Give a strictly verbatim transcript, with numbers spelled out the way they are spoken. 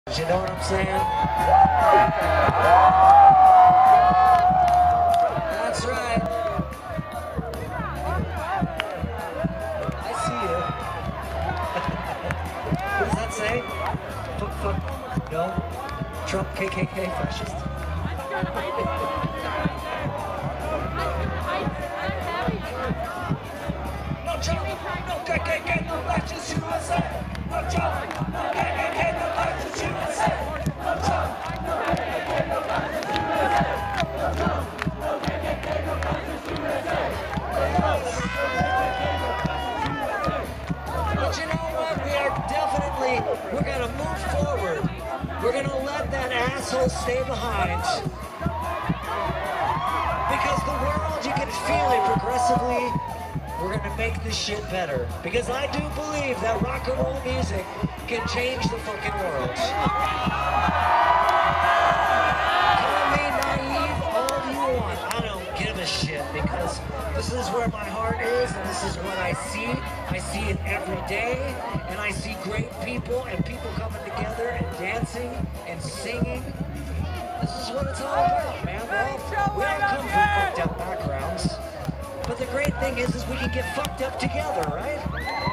You know what I'm saying? That's right. I see you. What does that say? Fuck, fuck, no? Trump, K K K, fascist. No Trump, no K K K, no fascist U S A. No Trump, no K K K, no fascist U S A. No Trump, no K K K, no fascist U S A. No Trump, no K K K, no fascist U S A. But you know what? We are definitely, we're going to move forward. We're going to let that asshole stay behind. Because the world, you can feel it progressively. We're going to make this shit better. Because I do believe that rock and roll music can change the fucking world. Call me naive all you want. I don't give a shit because this is where my heart is and this is what I see. I see it every day and I see great people and people coming together and dancing and singing. This is what it's all about, man. We all, we all come from fucked up backgrounds. But the great thing is, is we can get fucked up together, right?